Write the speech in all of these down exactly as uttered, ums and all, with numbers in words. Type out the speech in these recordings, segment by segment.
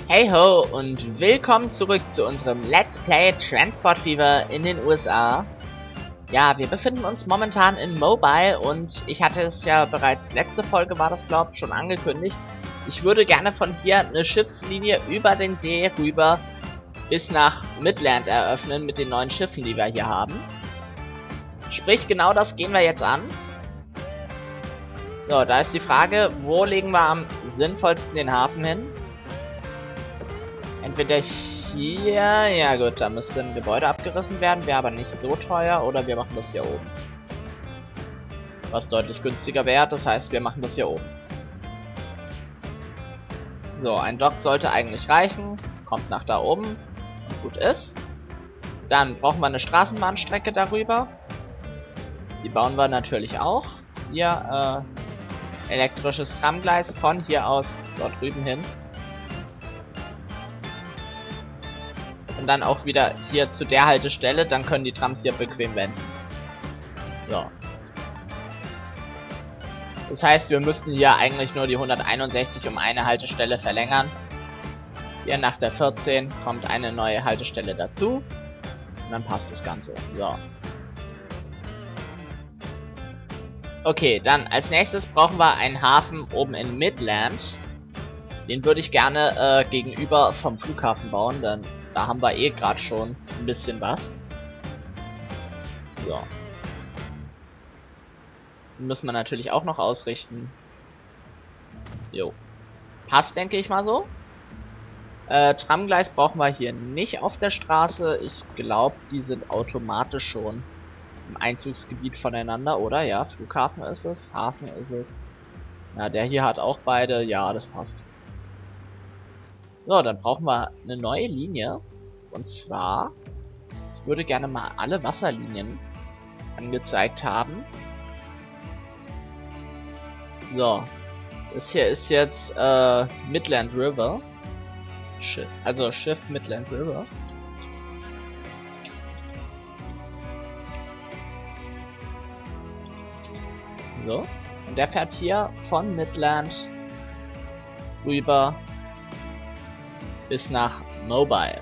Hey ho und willkommen zurück zu unserem Let's Play Transport Fever in den U S A. Ja, wir befinden uns momentan in Mobile und ich hatte es ja bereits, letzte Folge war das glaube ich schon angekündigt. Ich würde gerne von hier eine Schiffslinie über den See rüber bis nach Midland eröffnen mit den neuen Schiffen, die wir hier haben. Sprich, genau das gehen wir jetzt an. So, da ist die Frage, wo legen wir am sinnvollsten den Hafen hin? Entweder hier, ja gut, da müsste ein Gebäude abgerissen werden, wäre aber nicht so teuer, oder wir machen das hier oben. Was deutlich günstiger wäre, das heißt, wir machen das hier oben. So, ein Dock sollte eigentlich reichen, kommt nach da oben, und gut ist. Dann brauchen wir eine Straßenbahnstrecke darüber. Die bauen wir natürlich auch. Hier, äh, elektrisches Tramgleis von hier aus dort drüben hin. Und dann auch wieder hier zu der Haltestelle, dann können die Trams hier bequem wenden. So. Das heißt, wir müssten hier eigentlich nur die hunderteinundsechzig um eine Haltestelle verlängern. Hier nach der vierzehn kommt eine neue Haltestelle dazu. Und dann passt das Ganze. So. Okay, dann als nächstes brauchen wir einen Hafen oben in Midland. Den würde ich gerne äh, gegenüber vom Flughafen bauen, denn da haben wir eh gerade schon ein bisschen was. So. Den müssen wir natürlich auch noch ausrichten. Jo. Passt, denke ich mal so. Äh, Tramgleis brauchen wir hier nicht auf der Straße. Ich glaube, die sind automatisch schon im Einzugsgebiet voneinander, oder? Ja, Flughafen ist es, Hafen ist es. Ja, der hier hat auch beide. Ja, das passt. So, dann brauchen wir eine neue Linie. Und zwar, ich würde gerne mal alle Wasserlinien angezeigt haben. So, das hier ist jetzt äh, Midland River. Schiff, also Schiff Midland River. So, und der fährt hier von Midland rüber bis nach Mobile.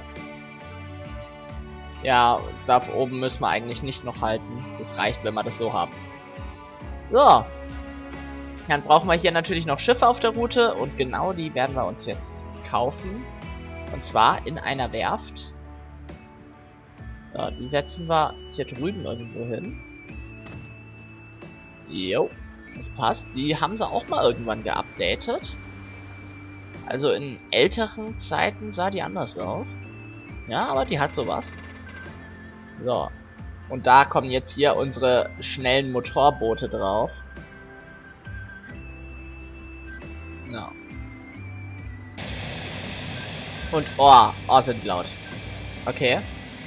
Ja, da oben müssen wir eigentlich nicht noch halten. Das reicht, wenn wir das so haben. So. Dann brauchen wir hier natürlich noch Schiffe auf der Route und genau die werden wir uns jetzt kaufen. Und zwar in einer Werft. So, die setzen wir hier drüben irgendwo hin. Jo, das passt. Die haben sie auch mal irgendwann geupdatet. Also in älteren Zeiten sah die anders aus. Ja, aber die hat sowas. So. Und da kommen jetzt hier unsere schnellen Motorboote drauf. Ja. Und oh, oh, sind die laut. Okay.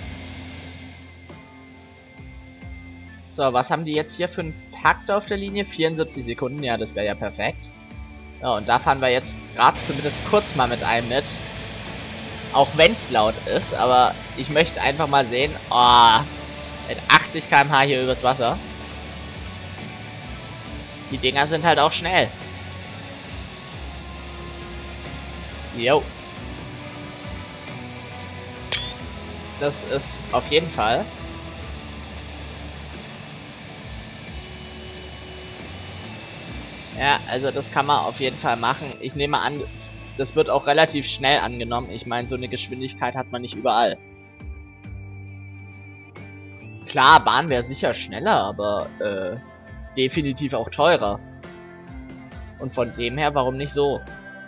So, was haben die jetzt hier für einen Takt auf der Linie? vierundsiebzig Sekunden, ja, das wäre ja perfekt. Ja, und da fahren wir jetzt gerade zumindest kurz mal mit einem mit. Auch wenn es laut ist, aber ich möchte einfach mal sehen, oh, mit achtzig Kilometer pro Stunde hier übers Wasser. Die Dinger sind halt auch schnell. Jo. Das ist auf jeden Fall. Ja, also das kann man auf jeden Fall machen. Ich nehme an, das wird auch relativ schnell angenommen. Ich meine, so eine Geschwindigkeit hat man nicht überall. Klar, Bahn wäre sicher schneller, aber äh, definitiv auch teurer. Und von dem her, warum nicht so?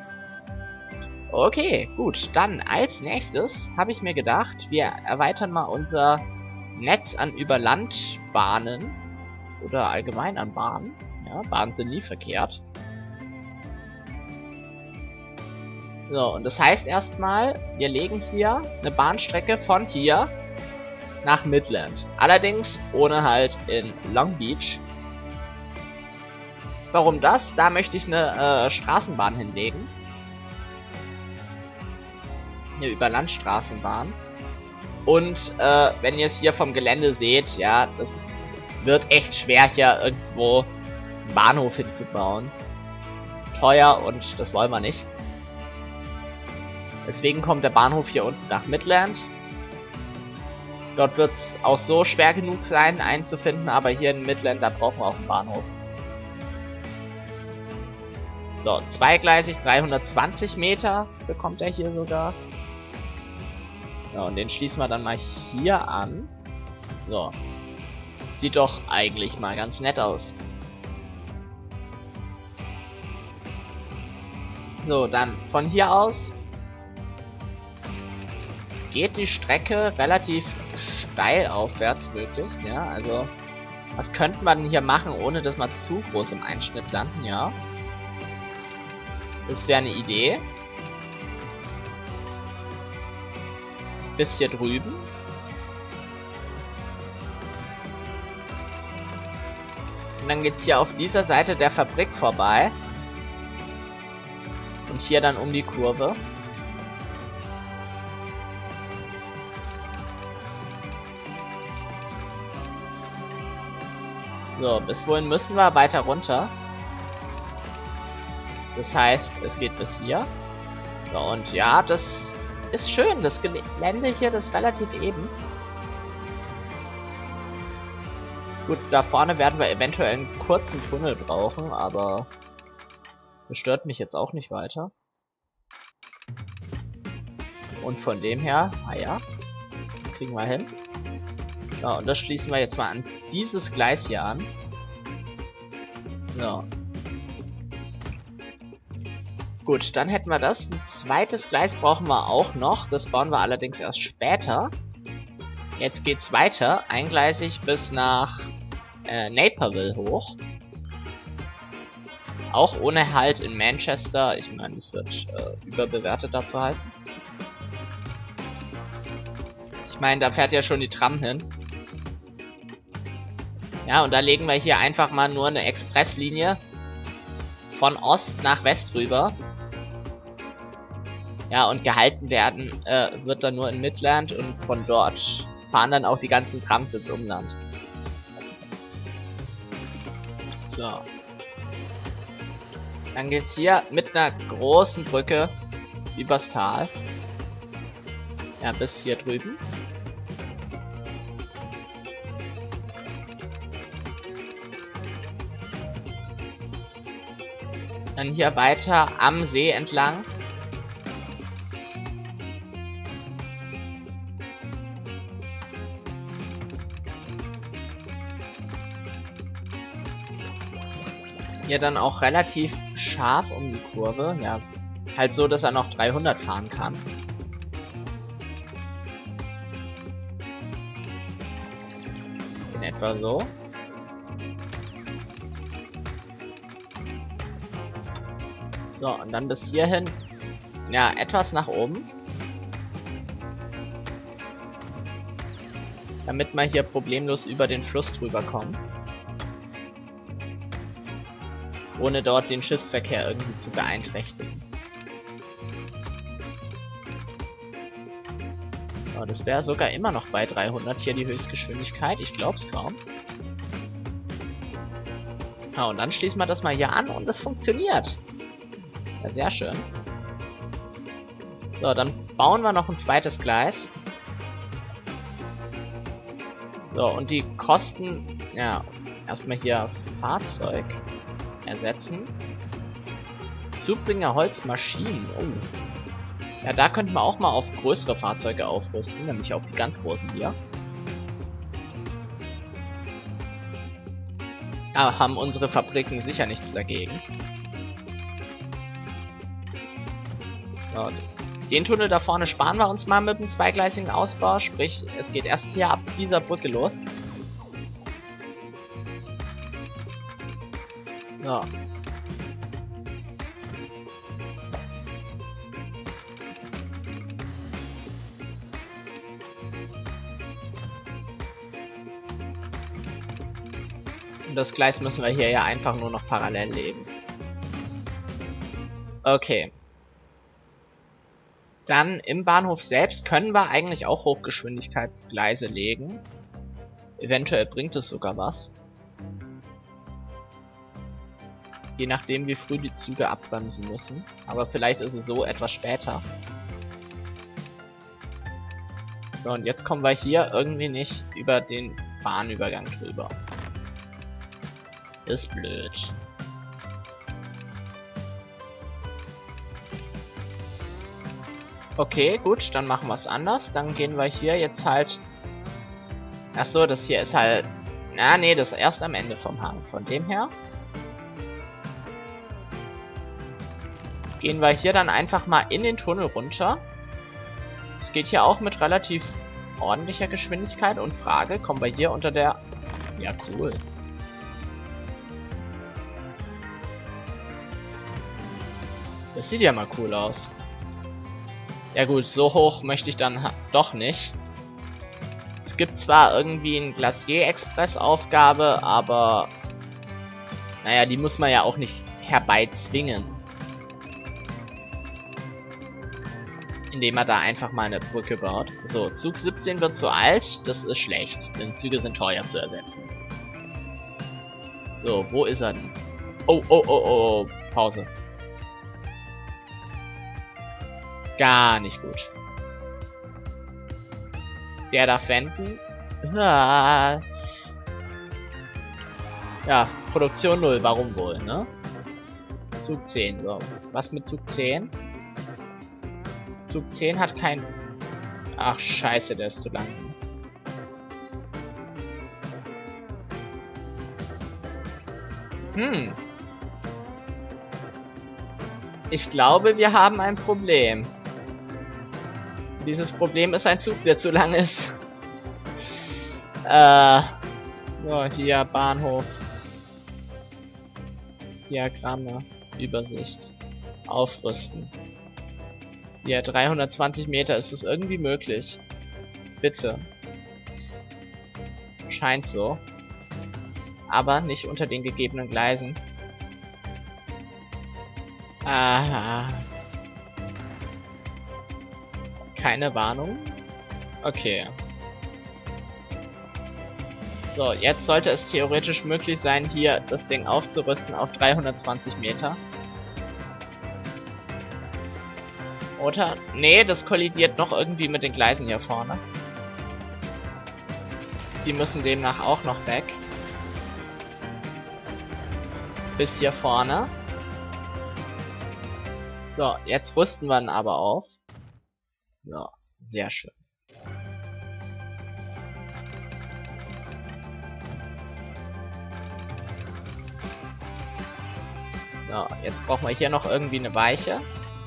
Okay, gut. Dann als nächstes habe ich mir gedacht, wir erweitern mal unser Netz an Überlandbahnen. Oder allgemein an Bahnen. Ja, Bahnen sind nie verkehrt. So, und das heißt erstmal, wir legen hier eine Bahnstrecke von hier nach Midland. Allerdings ohne halt in Long Beach. Warum das? Da möchte ich eine äh, Straßenbahn hinlegen. Eine Überlandstraßenbahn. Und äh, wenn ihr es hier vom Gelände seht, ja, das wird echt schwer hier irgendwo einen Bahnhof hinzubauen. Teuer und das wollen wir nicht. Deswegen kommt der Bahnhof hier unten nach Midland. Dort wird es auch so schwer genug sein, einen zu finden, aber hier in Midland, da brauchen wir auch einen Bahnhof. So, zweigleisig, dreihundertzwanzig Meter bekommt er hier sogar. Ja, und den schließen wir dann mal hier an. So. Sieht doch eigentlich mal ganz nett aus. So, dann von hier aus geht die Strecke relativ steil aufwärts möglichst, ja, also was könnte man hier machen, ohne dass wir zu groß im Einschnitt landen, ja. Das wäre eine Idee. Bis hier drüben. Und dann geht's hier auf dieser Seite der Fabrik vorbei. Und hier dann um die Kurve. So, bis wohin müssen wir? Weiter runter. Das heißt, es geht bis hier. So, und ja, das ist schön. Das Gelände hier, das ist relativ eben. Gut, da vorne werden wir eventuell einen kurzen Tunnel brauchen, aber das stört mich jetzt auch nicht weiter. Und von dem her, naja, das kriegen wir hin. So, und das schließen wir jetzt mal an dieses Gleis hier an. So. Gut, dann hätten wir das. Ein zweites Gleis brauchen wir auch noch. Das bauen wir allerdings erst später. Jetzt geht's weiter. Eingleisig bis nach äh, Naperville hoch. Auch ohne Halt in Manchester. Ich meine, es wird äh, überbewertet dazu halten. Ich meine, da fährt ja schon die Tram hin. Ja, und da legen wir hier einfach mal nur eine Expresslinie von Ost nach West rüber. Ja, und gehalten werden äh, wird dann nur in Midland und von dort fahren dann auch die ganzen Trams ins Umland. So. Dann geht's hier mit einer großen Brücke übers Tal. Ja, bis hier drüben. Dann hier weiter am See entlang. Hier dann auch relativ scharf um die Kurve. Ja, halt so, dass er noch dreihundert fahren kann. In etwa so. So, und dann bis hierhin, ja, etwas nach oben. Damit wir hier problemlos über den Fluss drüber kommen. Ohne dort den Schiffsverkehr irgendwie zu beeinträchtigen. So, das wäre sogar immer noch bei dreihundert hier die Höchstgeschwindigkeit. Ich glaub's kaum. Ja, und dann schließen wir das mal hier an und es funktioniert. Ja, sehr schön. So, dann bauen wir noch ein zweites Gleis. So, und die Kosten, ja, erstmal hier Fahrzeug ersetzen. Zubringer Holzmaschinen, oh. Ja, da könnten wir auch mal auf größere Fahrzeuge aufrüsten, nämlich auf die ganz großen hier. Da haben unsere Fabriken sicher nichts dagegen. So, den Tunnel da vorne sparen wir uns mal mit dem zweigleisigen Ausbau, sprich, es geht erst hier ab dieser Brücke los. So. Und das Gleis müssen wir hier ja einfach nur noch parallel legen. Okay. Dann im Bahnhof selbst können wir eigentlich auch Hochgeschwindigkeitsgleise legen. Eventuell bringt es sogar was. Je nachdem, wie früh die Züge abbremsen müssen. Aber vielleicht ist es so etwas später. So, und jetzt kommen wir hier irgendwie nicht über den Bahnübergang drüber. Ist blöd. Okay, gut, dann machen wir es anders. Dann gehen wir hier jetzt halt... Achso, das hier ist halt... Na, nee, das ist erst am Ende vom Hang. Von dem her... Gehen wir hier dann einfach mal in den Tunnel runter. Es geht hier auch mit relativ ordentlicher Geschwindigkeit. Und Frage, kommen wir hier unter der... Ja, cool. Das sieht ja mal cool aus. Ja gut, so hoch möchte ich dann doch nicht. Es gibt zwar irgendwie eine Glacier-Express-Aufgabe, aber... Naja, die muss man ja auch nicht herbeizwingen. Indem man da einfach mal eine Brücke baut. So, Zug siebzehn wird zu alt. Das ist schlecht, denn Züge sind teuer zu ersetzen. So, wo ist er denn? Oh, oh, oh, oh, Pause. Gar nicht gut. Der darf wenden. Ah. Ja, Produktion null, warum wohl, ne? Zug zehn, so. Was mit Zug zehn? Zug zehn hat kein... Ach, scheiße, der ist zu lang. Hm. Ich glaube, wir haben ein Problem. Dieses Problem ist ein Zug, der zu lang ist. Äh... So, hier Bahnhof. Diagramme. Übersicht. Aufrüsten. Ja, dreihundertzwanzig Meter, ist das irgendwie möglich? Bitte. Scheint so. Aber nicht unter den gegebenen Gleisen. Aha. Keine Warnung? Okay. So, jetzt sollte es theoretisch möglich sein, hier das Ding aufzurüsten auf dreihundertzwanzig Meter. Oder? Nee, das kollidiert noch irgendwie mit den Gleisen hier vorne. Die müssen demnach auch noch weg. Bis hier vorne. So, jetzt rüsten wir ihn aber auf. So, sehr schön. So, jetzt brauchen wir hier noch irgendwie eine Weiche.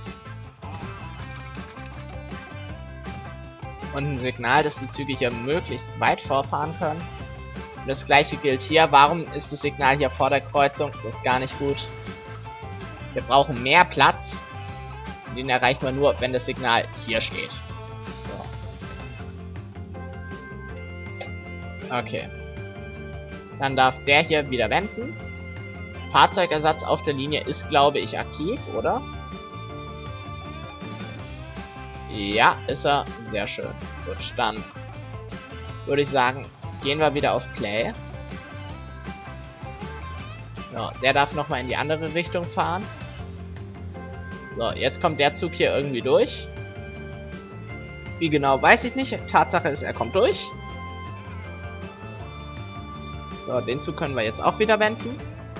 Und ein Signal, dass die Züge hier möglichst weit vorfahren können. Und das gleiche gilt hier. Warum ist das Signal hier vor der Kreuzung? Das ist gar nicht gut. Wir brauchen mehr Platz. Den erreichen wir nur, wenn das Signal hier steht. So. Okay. Dann darf der hier wieder wenden. Fahrzeugersatz auf der Linie ist, glaube ich, aktiv, oder? Ja, ist er. Sehr schön. Gut, dann würde ich sagen, gehen wir wieder auf Play. So, der darf nochmal in die andere Richtung fahren. So, jetzt kommt der Zug hier irgendwie durch. Wie genau, weiß ich nicht. Tatsache ist, er kommt durch. So, den Zug können wir jetzt auch wieder wenden.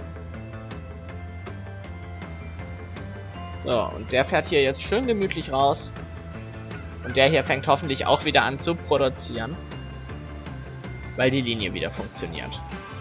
So, und der fährt hier jetzt schön gemütlich raus. Und der hier fängt hoffentlich auch wieder an zu produzieren. Weil die Linie wieder funktioniert.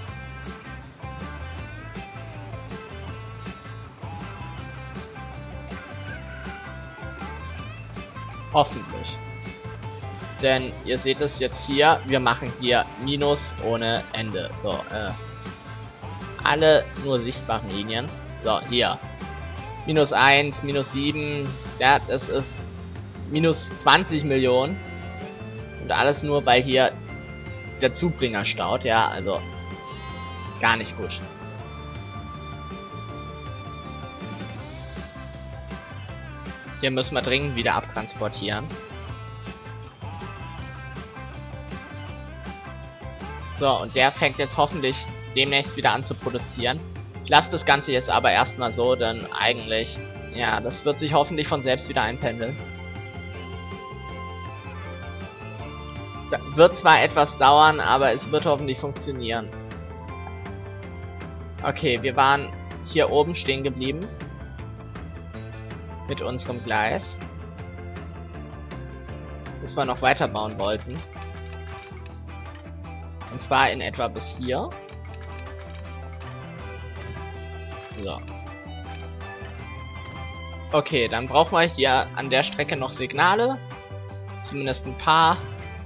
Hoffentlich. Denn ihr seht es jetzt hier, wir machen hier Minus ohne Ende. So, äh. Alle nur sichtbaren Linien. So, hier. Minus eins, minus sieben. Ja, das ist minus zwanzig Millionen. Und alles nur, weil hier der Zubringer staut. Ja, also gar nicht gut. Hier müssen wir dringend wieder abtransportieren. So, und der fängt jetzt hoffentlich demnächst wieder an zu produzieren. Ich lasse das Ganze jetzt aber erstmal so, denn eigentlich, ja, das wird sich hoffentlich von selbst wieder einpendeln. wird zwar etwas dauern, aber es wird hoffentlich funktionieren. Okay, wir waren hier oben stehen geblieben. Mit unserem Gleis. Bis wir noch weiterbauen wollten. Und zwar in etwa bis hier. So. Okay, dann brauchen wir hier an der Strecke noch Signale. Zumindest ein paar.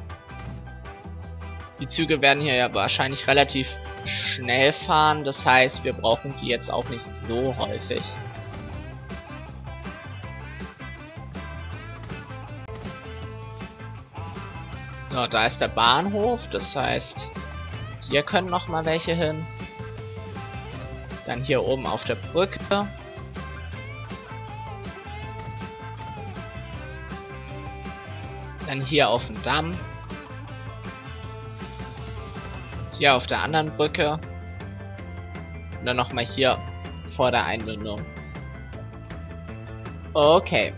Die Züge werden hier ja wahrscheinlich relativ schnell fahren. Das heißt, wir brauchen die jetzt auch nicht so häufig. So, da ist der Bahnhof. Das heißt, hier können noch mal welche hin. Dann hier oben auf der Brücke. Dann hier auf dem Damm. Hier auf der anderen Brücke. Und dann nochmal hier vor der Einmündung. Okay.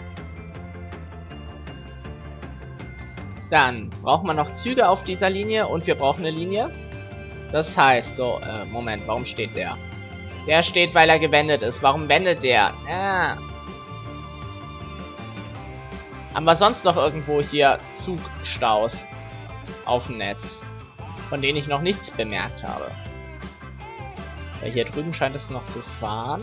Dann brauchen wir noch Züge auf dieser Linie und wir brauchen eine Linie. Das heißt, so, äh, Moment, warum steht der? Der steht, weil er gewendet ist. Warum wendet der? Ah. Haben wir sonst noch irgendwo hier Zugstaus auf dem Netz, von denen ich noch nichts bemerkt habe? Ja, hier drüben scheint es noch zu fahren.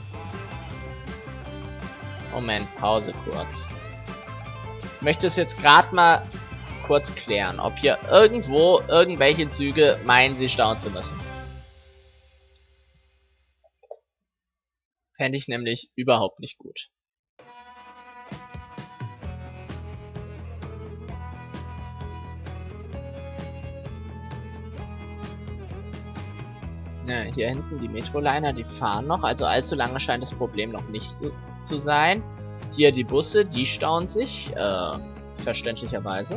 Moment, Pause kurz. Ich möchte es jetzt gerade mal kurz klären, ob hier irgendwo irgendwelche Züge meinen, sie stauen zu müssen. Fände ich nämlich überhaupt nicht gut. Ja, hier hinten die Metroliner, die fahren noch, also allzu lange scheint das Problem noch nicht so, zu sein. Hier die Busse, die stauen sich, äh, verständlicherweise.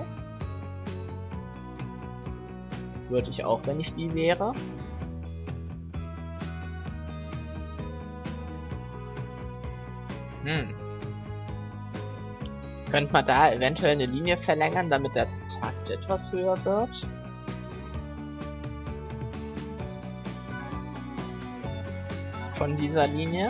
Würde ich auch, wenn ich die wäre. Hm. Könnte man da eventuell eine Linie verlängern, damit der Takt etwas höher wird? Von dieser Linie.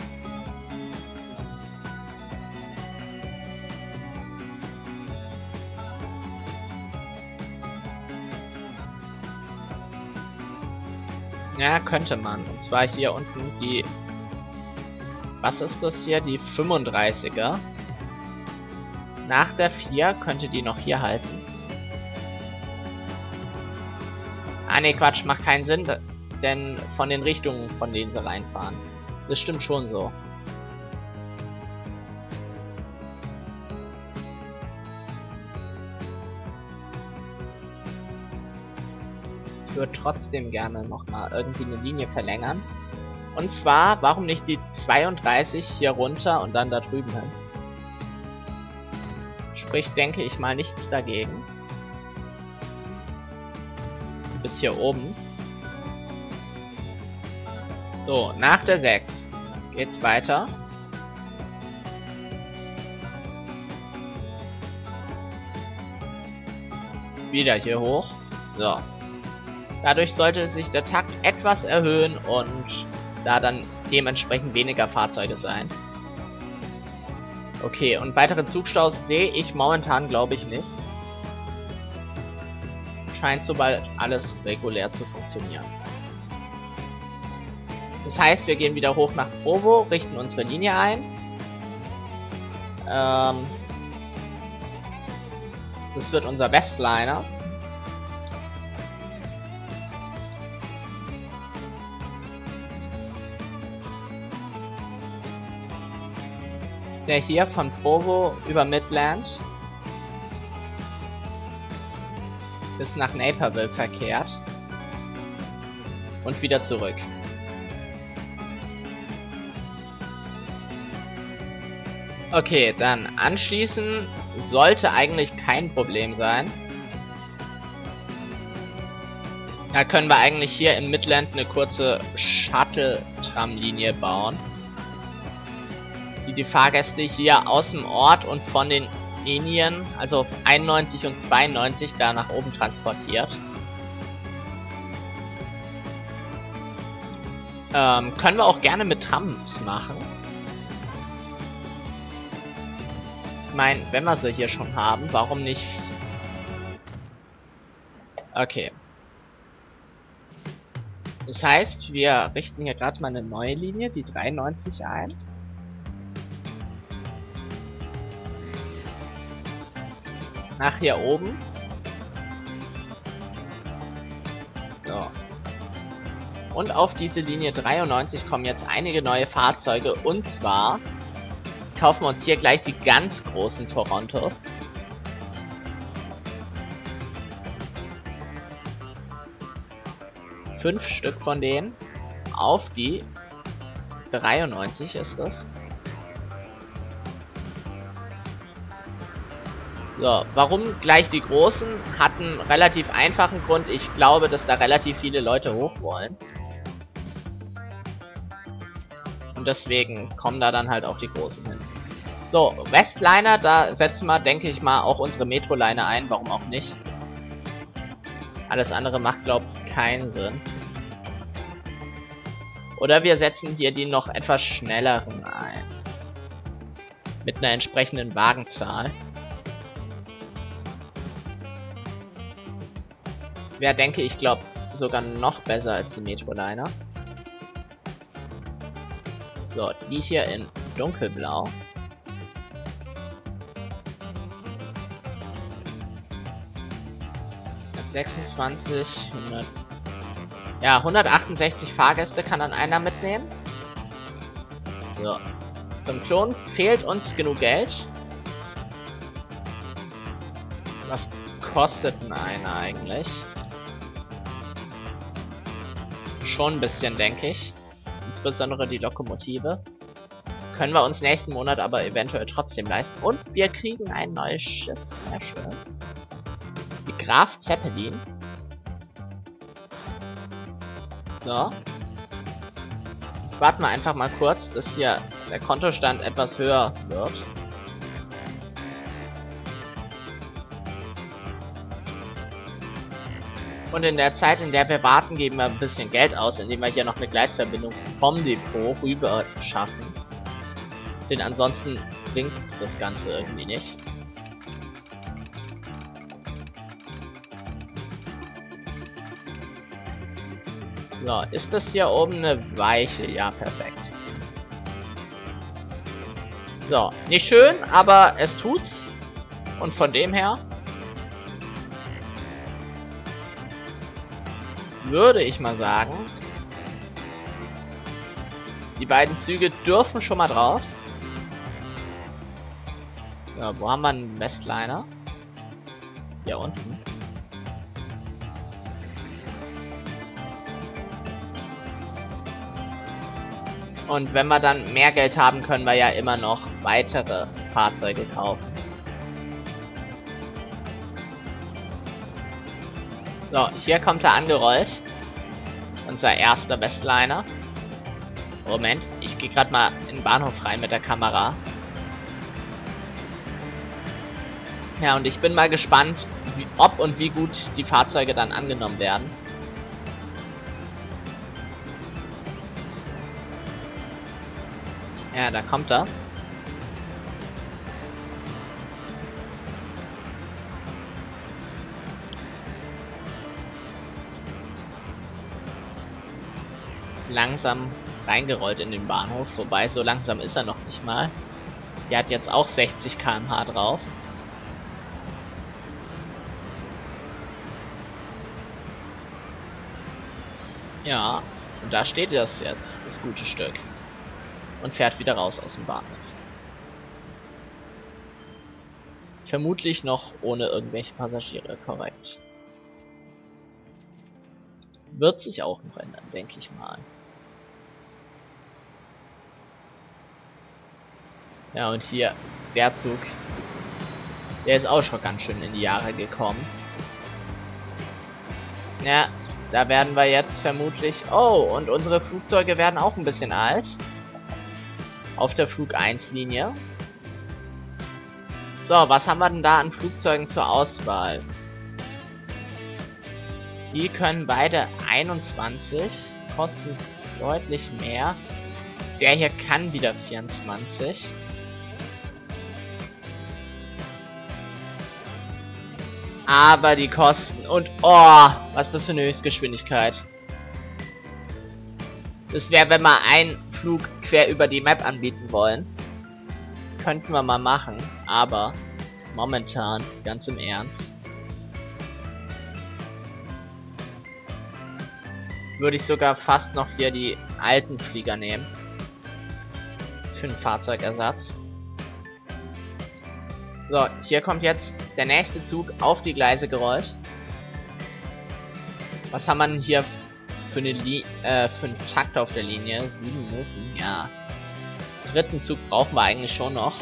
Ja, könnte man. Und zwar hier unten die... Was ist das hier? Die fünfunddreißiger. Nach der vier könnte die noch hier halten. Ah ne, Quatsch, macht keinen Sinn, denn von den Richtungen, von denen sie reinfahren. Das stimmt schon so. Ich würde trotzdem gerne nochmal irgendwie eine Linie verlängern. Und zwar, warum nicht die zweiunddreißig hier runter und dann da drüben hin? Spricht, denke ich mal, nichts dagegen. Bis hier oben. So, nach der sechs geht's weiter. Wieder hier hoch. So. Dadurch sollte sich der Takt etwas erhöhen und da dann dementsprechend weniger Fahrzeuge sein. Okay, und weitere Zugstaus sehe ich momentan, glaube ich, nicht. Scheint sobald alles regulär zu funktionieren. Das heißt, wir gehen wieder hoch nach Provo, richten unsere Linie ein. Ähm, das wird unser Westliner. Der hier von Provo über Midland bis nach Naperville verkehrt und wieder zurück. Okay, dann anschließen sollte eigentlich kein Problem sein. Da können wir eigentlich hier in Midland eine kurze Shuttle-Tram-Linie bauen, die die Fahrgäste hier aus dem Ort und von den Linien, also einundneunzig und zweiundneunzig, da nach oben transportiert. Ähm, können wir auch gerne mit Trams machen. Ich meine, wenn wir sie hier schon haben, warum nicht? Okay. Das heißt, wir richten hier gerade mal eine neue Linie, die dreiundneunzig ein. Nach hier oben. So. Und auf diese Linie dreiundneunzig kommen jetzt einige neue Fahrzeuge. Und zwar kaufen wir uns hier gleich die ganz großen Torontos. Fünf Stück von denen. Auf die dreiundneunzig ist das. So, warum gleich die großen? Hat einen relativ einfachen Grund. Ich glaube, dass da relativ viele Leute hoch wollen. Und deswegen kommen da dann halt auch die großen hin. So, Westliner, da setzen wir, denke ich mal, auch unsere Metroliner ein. Warum auch nicht? Alles andere macht, glaube ich, keinen Sinn. Oder wir setzen hier die noch etwas schnelleren ein. Mit einer entsprechenden Wagenzahl. Wäre, denke ich, glaube sogar noch besser als die Metroliner. So, die hier in dunkelblau. sechsundzwanzig, hundert. Ja, hundertachtundsechzig Fahrgäste kann dann einer mitnehmen. So. Zum Klon fehlt uns genug Geld. Was kostet denn einer eigentlich? Schon ein bisschen, denke ich. Insbesondere die Lokomotive. Können wir uns nächsten Monat aber eventuell trotzdem leisten. Und wir kriegen ein neues Schiff. Sehr schön. Die Graf Zeppelin. So. Jetzt warten wir einfach mal kurz, dass hier der Kontostand etwas höher wird. Und in der Zeit, in der wir warten, geben wir ein bisschen Geld aus, indem wir hier noch eine Gleisverbindung vom Depot rüber schaffen. Denn ansonsten bringt das Ganze irgendwie nicht. So, ist das hier oben eine Weiche? Ja, perfekt. So, nicht schön, aber es tut's. Und von dem her würde ich mal sagen, die beiden Züge dürfen schon mal drauf. Ja, wo haben wir einen Westliner? Hier unten. Und wenn wir dann mehr Geld haben, können wir ja immer noch weitere Fahrzeuge kaufen. So, hier kommt er angerollt. Unser erster Westliner. Moment, ich gehe gerade mal in den Bahnhof rein mit der Kamera. Ja, und ich bin mal gespannt, wie, ob und wie gut die Fahrzeuge dann angenommen werden. Ja, da kommt er. Langsam reingerollt in den Bahnhof, wobei so langsam ist er noch nicht mal. Der hat jetzt auch sechzig Kilometer pro Stunde drauf. Ja, und da steht das jetzt, das gute Stück. Und fährt wieder raus aus dem Bahnhof. Vermutlich noch ohne irgendwelche Passagiere, korrekt. Wird sich auch noch ändern, denke ich mal. Ja, und hier, der Zug, der ist auch schon ganz schön in die Jahre gekommen. Ja, da werden wir jetzt vermutlich... Oh, und unsere Flugzeuge werden auch ein bisschen alt. Auf der Flug eins Linie. So, was haben wir denn da an Flugzeugen zur Auswahl? Die können beide einundzwanzig, kosten deutlich mehr. Der hier kann wieder vierundzwanzig. Aber die Kosten und oh, was ist das für eine Höchstgeschwindigkeit? Das wäre, wenn wir einen Flug quer über die Map anbieten wollen. Könnten wir mal machen, aber momentan, ganz im Ernst, würde ich sogar fast noch hier die alten Flieger nehmen. Für den Fahrzeugersatz. So, hier kommt jetzt der nächste Zug auf die Gleise gerollt. Was haben wir denn hier für eine Li äh, für einen Takt auf der Linie? Sieben Minuten, ja. Dritten Zug brauchen wir eigentlich schon noch.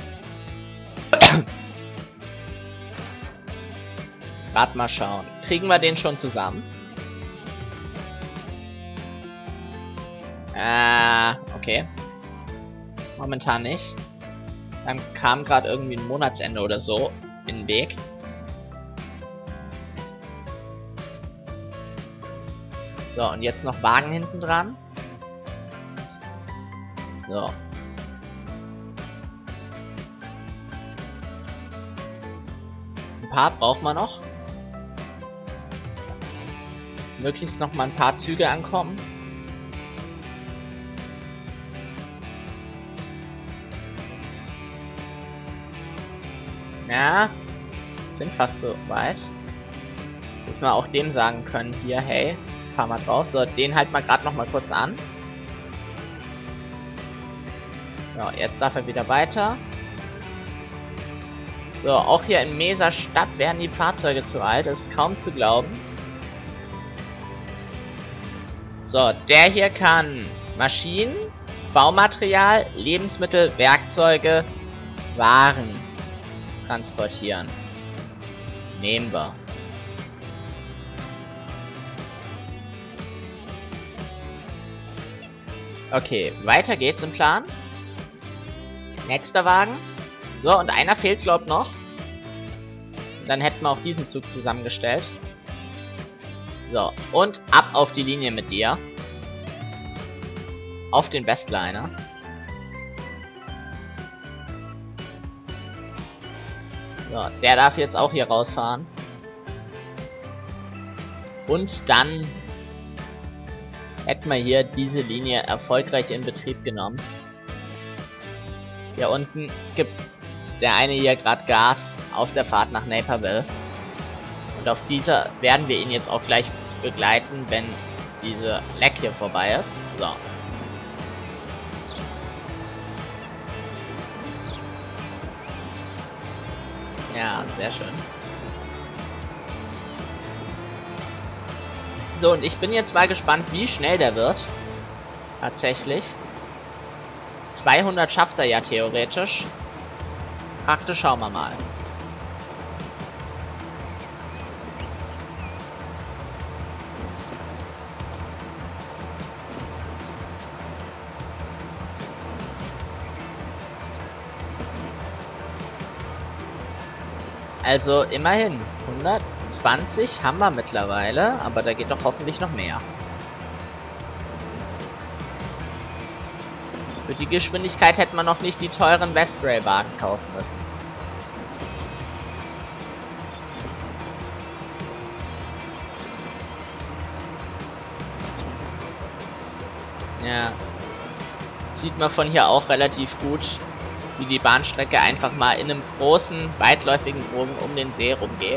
Gerade mal schauen. Kriegen wir den schon zusammen? Äh, okay. Momentan nicht. Dann kam gerade irgendwie ein Monatsende oder so in den Weg. So, und jetzt noch Wagen hinten dran. So. Ein paar brauchen wir noch. Möglichst noch mal ein paar Züge ankommen. Ja, sind fast so weit. Dass wir auch dem sagen können, hier, hey, fahr mal drauf. So, den halt mal gerade noch mal kurz an. So, jetzt darf er wieder weiter. So, auch hier in Mesa Stadt werden die Fahrzeuge zu alt. Das ist kaum zu glauben. So, der hier kann Maschinen, Baumaterial, Lebensmittel, Werkzeuge, Waren transportieren. Nehmen wir. Okay, weiter geht's im Plan. Nächster Wagen. So, und einer fehlt, glaub noch. Dann hätten wir auch diesen Zug zusammengestellt. So, und ab auf die Linie mit dir. Auf den Westliner. So, der darf jetzt auch hier rausfahren. Und dann hätten wir hier diese Linie erfolgreich in Betrieb genommen. Hier unten gibt der eine hier gerade Gas auf der Fahrt nach Naperville. Und auf dieser werden wir ihn jetzt auch gleich begleiten, wenn diese Leck hier vorbei ist. So. Ja, sehr schön. So, und ich bin jetzt mal gespannt, wie schnell der wird. Tatsächlich. zweihundert schafft er ja theoretisch. Praktisch schauen wir mal. Also immerhin, hundertzwanzig haben wir mittlerweile, aber da geht doch hoffentlich noch mehr. Für die Geschwindigkeit hätte man noch nicht die teuren Westrail-Wagen kaufen müssen. Ja. Sieht man von hier auch relativ gut, wie die Bahnstrecke einfach mal in einem großen, weitläufigen Bogen um den See rumgeht.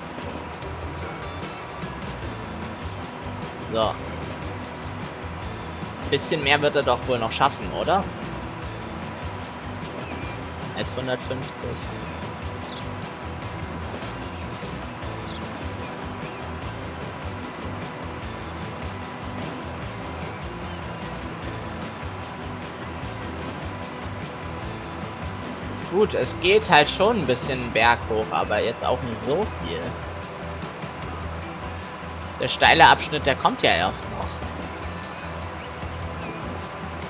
So. Bisschen mehr wird er doch wohl noch schaffen, oder? Als hundertfünfzig. Gut, es geht halt schon ein bisschen berghoch, aber jetzt auch nicht so viel. Der steile Abschnitt, der kommt ja erst noch.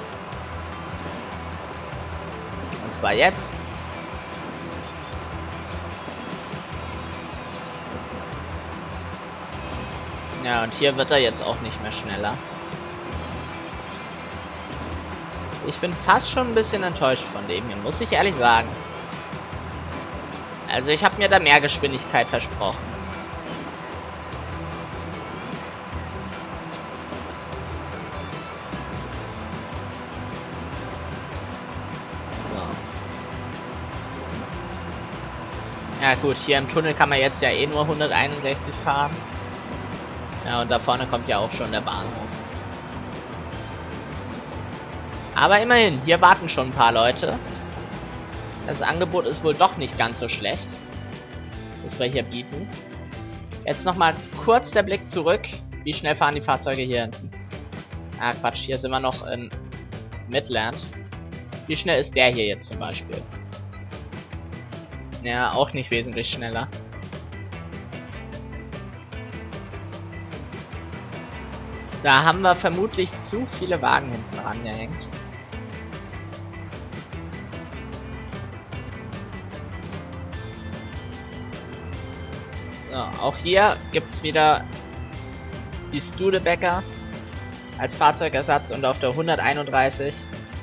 Und zwar jetzt. Ja, und hier wird er jetzt auch nicht mehr schneller. Ich bin fast schon ein bisschen enttäuscht von dem hier, muss ich ehrlich sagen. Also ich habe mir da mehr Geschwindigkeit versprochen. So. Ja gut, hier im Tunnel kann man jetzt ja eh nur hunderteinundsechzig fahren. Ja, und da vorne kommt ja auch schon der Bahnhof. Aber immerhin, hier warten schon ein paar Leute. Das Angebot ist wohl doch nicht ganz so schlecht, das wir hier bieten. Jetzt nochmal kurz der Blick zurück. Wie schnell fahren die Fahrzeuge hier hinten? Ah, Quatsch, hier sind wir noch in Midland. Wie schnell ist der hier jetzt zum Beispiel? Ja, auch nicht wesentlich schneller. Da haben wir vermutlich zu viele Wagen hinten dran gehängt. So, auch hier gibt es wieder die Studebaker als Fahrzeugersatz und auf der hunderteinunddreißig.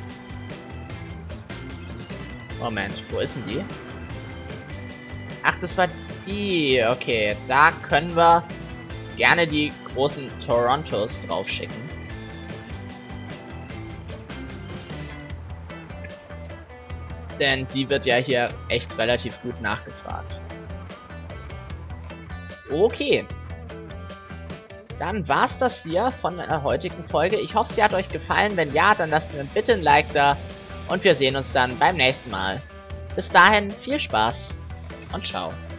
Moment, wo ist denn die? Ach, das war die. Okay, da können wir gerne die großen Torontos draufschicken. Denn die wird ja hier echt relativ gut nachgefragt. Okay. Dann war's das hier von der heutigen Folge. Ich hoffe, sie hat euch gefallen. Wenn ja, dann lasst mir bitte ein Like da. Und wir sehen uns dann beim nächsten Mal. Bis dahin, viel Spaß und ciao.